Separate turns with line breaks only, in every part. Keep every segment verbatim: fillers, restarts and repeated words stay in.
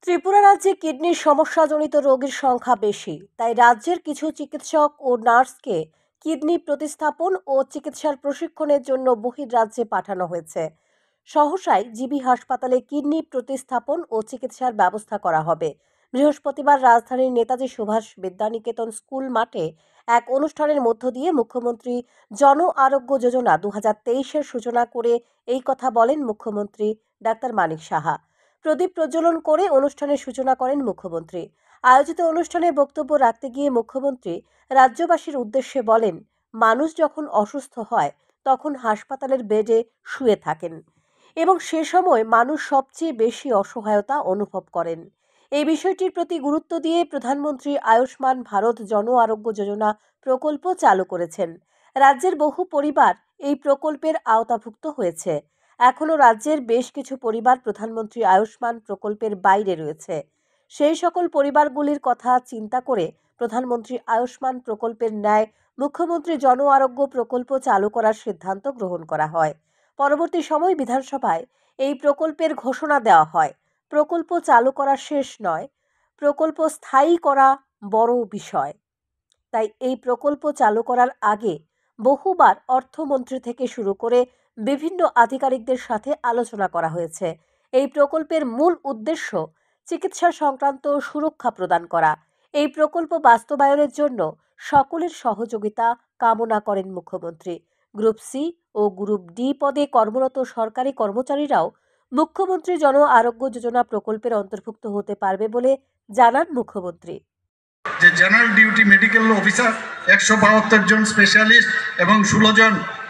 ত্রিপুরা রাজ্যে কিডনির সমস্যাজনিত রোগীর সংখ্যা বেশি, তাই রাজ্যের কিছু চিকিৎসক ও নার্সকে কিডনি প্রতিস্থাপন ও চিকিৎসার প্রশিক্ষণের জন্য বহির্রাজ্যে পাঠানো হয়েছে। সহসায় জিবি হাসপাতালে কিডনি প্রতিস্থাপন ও চিকিৎসার ব্যবস্থা করা হবে। বৃহস্পতিবার রাজধানীর নেতাজি সুভাষ বিদ্যানিকেতন স্কুল মাঠে এক অনুষ্ঠানের মধ্য দিয়ে মুখ্যমন্ত্রী জন আরোগ্য যোজনা দু হাজার তেইশের সূচনা করে এই কথা বলেন মুখ্যমন্ত্রী ডাক্তার মানিক সাহা। প্রদীপ প্রজ্বলন করে অনুষ্ঠানের সূচনা করেন মুখ্যমন্ত্রী। আয়োজিত অনুষ্ঠানে বক্তব্য রাখতে গিয়ে মুখ্যমন্ত্রী রাজ্যবাসীর উদ্দেশ্যে বলেন, মানুষ যখন অসুস্থ হয় তখন হাসপাতালের বেডে শুয়ে থাকেন এবং সে সময় মানুষ সবচেয়ে বেশি অসহায়তা অনুভব করেন। এই বিষয়টির প্রতি গুরুত্ব দিয়ে প্রধানমন্ত্রী আয়ুষ্মান ভারত জন আরোগ্য যোজনা প্রকল্প চালু করেছেন। রাজ্যের বহু পরিবার এই প্রকল্পের আওতাভুক্ত হয়েছে। এখনও রাজ্যের বেশ কিছু পরিবার প্রধানমন্ত্রী আয়ুষ্মান প্রকল্পের বাইরে রয়েছে। সেই সকল পরিবারগুলির কথা চিন্তা করে প্রধানমন্ত্রী আয়ুষ্মান প্রকল্পের ন্যায় মুখ্যমন্ত্রী জন আরোগ্য প্রকল্প চালু করার সিদ্ধান্ত গ্রহণ করা হয়। পরবর্তী সময় বিধানসভায় এই প্রকল্পের ঘোষণা দেওয়া হয়। প্রকল্প চালু করা শেষ নয়, প্রকল্প স্থায়ী করা বড় বিষয়। তাই এই প্রকল্প চালু করার আগে বহুবার অর্থমন্ত্রী থেকে শুরু করে বিভিন্ন আধিকারিকদের সাথে আলোচনা করা হয়েছে। এই প্রকল্পের মূল উদ্দেশ্য চিকিৎসা সংক্রান্ত সুরক্ষা প্রদান করা। এই প্রকল্প বাস্তবায়নের জন্য সকলের সহযোগিতা কামনা করেন মুখ্যমন্ত্রী। গ্রুপ সি ও গ্রুপ ডি পদে কর্মরত সরকারি কর্মচারীরাও মুখ্যমন্ত্রী জন আরোগ্য যোজনা প্রকল্পের অন্তর্ভুক্ত হতে পারবে বলে জানান মুখ্যমন্ত্রী।
যে জেনারেল ডিউটি মেডিকেল অফিসার একশো বাহাত্তর জন স্পেশালিস্ট এবং ষোলো জন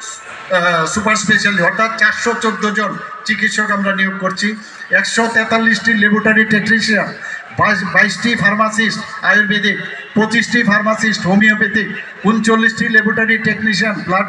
সুপার স্পেশালিস্ট অর্থাৎ চারশো চোদ্দো জন চিকিৎসক আমরা নিয়োগ করছি। একশো তেতাল্লিশটি ল্যাবরেটরি টেকনিশিয়ান, বাইশটি ফার্মাসিস্ট আয়ুর্বেদিক, পঁচিশটি ফার্মাসিস্ট হোমিওপ্যাথিক, উনচল্লিশটি ল্যাবরেটরি টেকনিশিয়ান ব্লাড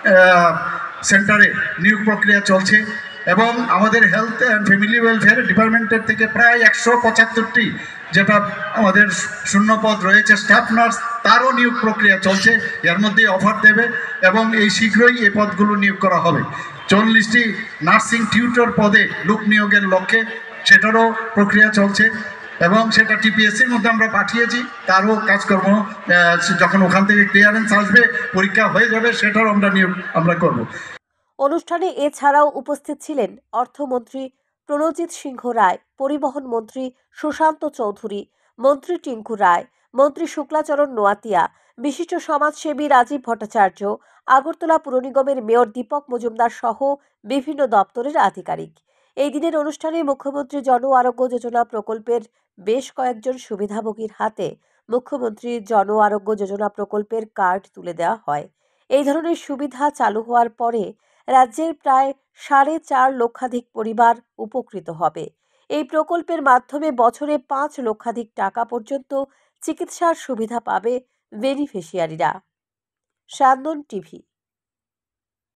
সেন্টারে নিয়োগ প্রক্রিয়া চলছে এবং আমাদের হেলথ অ্যান্ড ফ্যামিলি ওয়েলফেয়ার ডিপার্টমেন্টের থেকে প্রায় একশো পঁচাত্তরটি যেটা আমাদের শূন্যপদ রয়েছে স্টাফ নার্স, তারও নিয়োগ প্রক্রিয়া চলছে। এর মধ্যে অফার দেবে এবং এই শীঘ্রই এই পদগুলো নিয়োগ করা হবে। চল্লিশটি নার্সিং টিউটর পদে লোক নিয়োগের লক্ষ্যে সেটারও প্রক্রিয়া চলছে এবং সেটা টিপিএসসির মধ্যে আমরা পাঠিয়েছি। তারও কাজকর্ম যখন ওখান থেকে ক্লিয়ারেন্স আসবে, পরীক্ষা হয়ে যাবে, সেটারও আমরা নিয়োগ আমরা করব।
অনুষ্ঠানে এছাড়াও উপস্থিত ছিলেন অর্থমন্ত্রী প্রণজিৎ সিংহ রায়, পরিবহন মন্ত্রী সুশান্ত চৌধুরী, মন্ত্রী টিঙ্কু রায়, মন্ত্রী শুক্লাচরণ নোয়াতিয়া, বিশিষ্ট সমাজসেবী রাজীব ভট্টাচার্য, আগরতলা পুর নিগমের মেয়র দীপক মজুমদার সহ বিভিন্ন দপ্তরের আধিকারিক। এই দিনের অনুষ্ঠানে মুখ্যমন্ত্রী জন আরোগ্য যোজনা প্রকল্পের বেশ কয়েকজন সুবিধাভোগীর হাতে মুখ্যমন্ত্রী জন আরোগ্য যোজনা প্রকল্পের কার্ড তুলে দেওয়া হয়। এই ধরনের সুবিধা চালু হওয়ার পরে রাজ্যের প্রায় সাড়ে চার লক্ষাধিক পরিবার উপকৃত হবে। এই প্রকল্পের মাধ্যমে বছরে পাঁচ লক্ষাধিক টাকা পর্যন্ত চিকিৎসার সুবিধা পাবে বেনিফিশিয়ারিরা। সান্দন টিভি।